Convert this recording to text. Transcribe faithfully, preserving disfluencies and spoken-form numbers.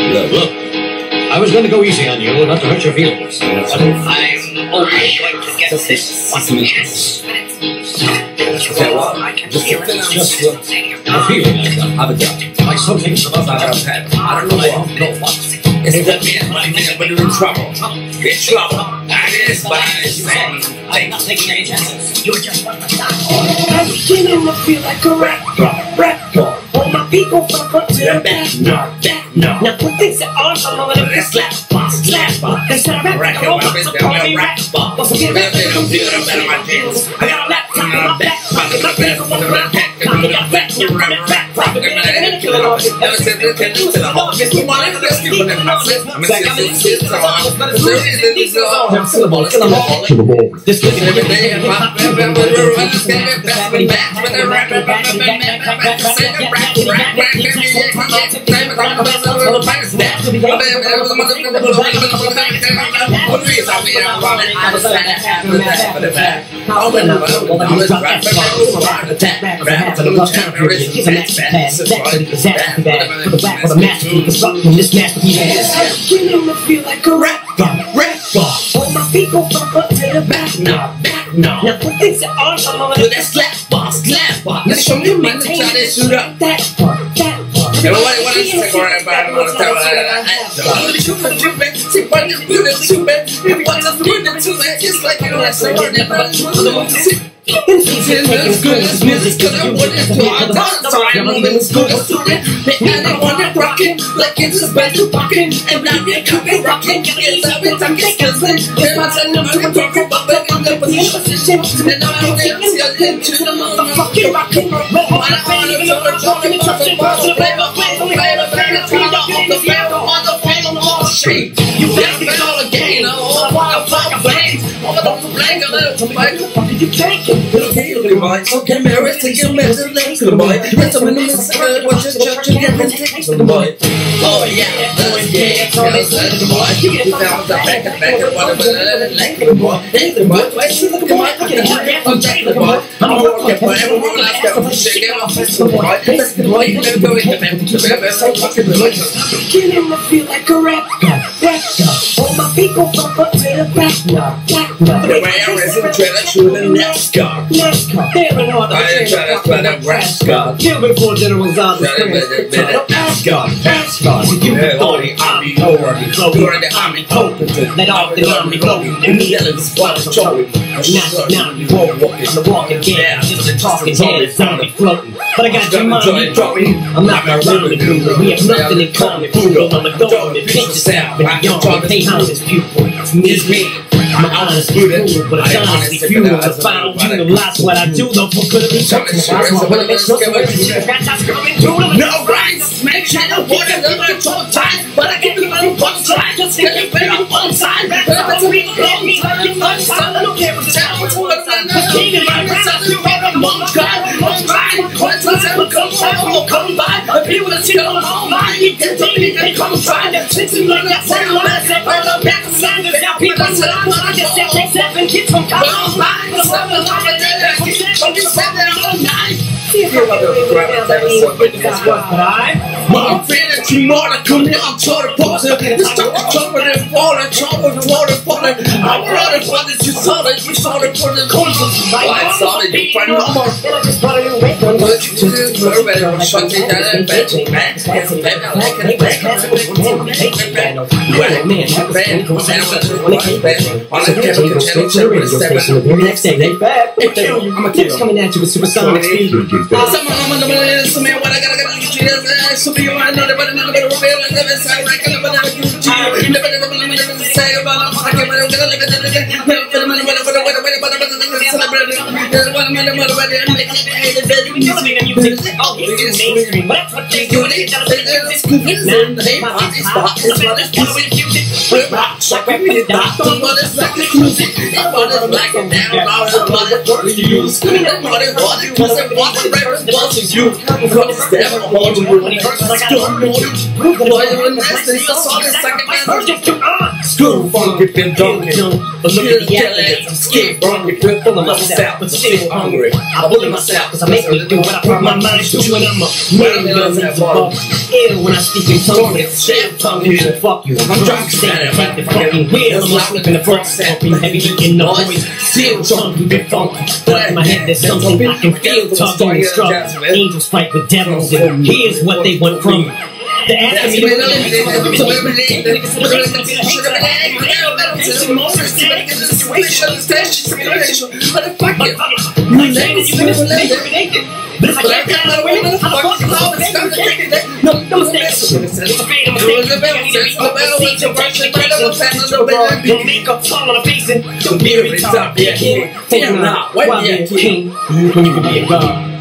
Look, look. I was going to go easy on you, not to hurt your feelings. But I'm only going to get this one chance. Okay, well, just to finish, just uh, A feeling I've got. have a gun. Like something from I've above. had. I don't know what. know what. It's that man right there, but you're in trouble. In trouble. That is by his name. I'm not taking any chances. You're just one of the I'm beginning to feel like a rap god, rap god. All my people from front to the back, no, back, no. Now put things that on, I'm gonna let it slap, box, slap, box. They said I'm rap god, I'm so call me rap god. Once again, rap god, I'm feeling better my pants. I got a laptop in my back pocket, my pants on my back pocket. I got rap, I'm running back pocket. I'm gonna kill it all. Never said this, can't do it all. It's the one that gets you when I'm not saying. I'm gonna say this, I'm gonna say this, I'm to the ball, to the ball, to the ball. This is every day, I'm back, back, back, back, back, back, with a rap, rap, rap, rap, rap, rap, say the rap, rap, rap, rap, come on, time, come on, come on, come on, time is that. I'm back, back, what do you say? I'm running out of time, after that, after the back. I'm in the world, I'm in the rap, rap, attack, rap, for the love generation, that's bad, that's bad, that's bad, for the rap, for the masterpiece, constructing this masterpiece. I'm beginning to feel like a rap god, rap god. All my people from front to the back, no, back, no. Now put things that on, I'm gonna do that slap box, slap box. Now show me my try to shoot up that part, that part. You know what? What is it? Go right back. I'm gonna tell you that. I'm gonna shoot the shoot back. See what you do the shoot back. If what's up doing the two legs, it's like you know that's so hard. It's good, it's music, cause I want it to our time. So I'm moving, it's good, it's good. And I want it rocking, like it's a special pocket. And now you're coming rocking, it's every time it's kissing. It's my son, I'm doing talking about the position. And I'm moving into the motherfucking rocking. I want it to the talking about the bottom. Flavor, flavor, flavor, flavor, flavor, on the flavor, on the flavor, on the shape. You got me all again, all the wild fucking flames. All the blank of the tomato. What did you take it? Okay, little boy. Okay, married to your man, little boy. That's a minimum secret. What's your church and get mistakes, little boy? Oh, yeah, that's yeah, that's little boy. You found the back and back and whatever, like little boy. Hey, little boy, twice, little boy. I can have that on Jack, little boy. I'm working for everyone I've got to shake it off, little boy. That's the boy, you never go in the back to the back, so fucking delicious. I'm beginning to feel like a rap god, rap god. All my people from front to the back, no, back, no. The way I was in the trailer, shooting NASCAR. NASCAR, there and all the trailer, but I'm NASCAR. Kill before generals are the NASCAR, NASCAR. You the body, army, over, you're in the army, potent. Let off the army, floating, and the yelling squad, choking. Now, now, you won't walk it, the walking dead, just a talking head, zombie floating. But I got your mind, dropping. I'm not my round dude, we have nothing in common. Poodle on the dog, and pinch us out, but you don't pay homage, pupil. It's me. I'm an honest student, but it's honestly funeral. The final funeral, that's what I do, though, for good of me. I wanna make sure no rights, make sure the water doesn't talk time, but I give you my one try, just get it better on one side. But if it's a real me, I'm not I don't care what's down, what's going on. The king of my rap, you got a monk guy, one try, one time, will come by, will come by. The people that see on all mine, you can tell me they come try. It's like that sound, that's it, I'm not back to sound, now people say I'm I just said take seven kids from college. I'm fine, but I'm not like that. You said that I'm nine. My friend that you more to come here, I'm trying to pause it. This time I'm jumping and falling, jumping and falling, falling. I'm running for this, you saw it, you saw it for the corners. I saw it, you find no more. Then I just thought it away from you. You just do it, I'm shutting down and bending back. That's a bad, I like it, back. That's a big one, take it back. Well, man, you bad, goes down to the one, bad. On the channel, you channel, channel, radio station. The very next day, they bad. I'm a kid coming at you with supersonic speed. Someone, I'm gonna some man, what I gotta get you is so you I know that but another better real and never say like I'm gonna give you you never never never say about I'm gonna live it again for the money whatever whatever whatever celebrate there's one man mother but they make it the bed you see them music oh it's mainstream that's what they do they it's confusing they want this spot is what it's doing music we're rock like we did that don't want this like music they want it black and down all the blood for you they want it what it was it what the rappers want you because it's never hold you when he first like I don't know you. Boy, you're in this, this is all this second man. First, just two arms. School funky, been dunking. But look at the athletes, I'm scared, bro. You feel full of myself, but still hungry. I bully myself, cause I make me do what I put my mind to. And I'm a million guns and above. Ew, when I speak in tongues, shave tongue, you should fuck you. I'm drunk, standing right the fucking wheel. I'm sleeping in the front, stepping heavy in the voice. Still chunky, bit funky. But in my head, there's something I can feel. Tugging and struggle. Angels fight with devils, and here's what they want from me. The ass me to but if I can't get out of women, how the fuck is all this stuff that no, no mistakes. It's a fate, I'm a mistake. Your makeup all on the face and your beard is up. Yeah, king. Take him out. Why be a king when you can be a god?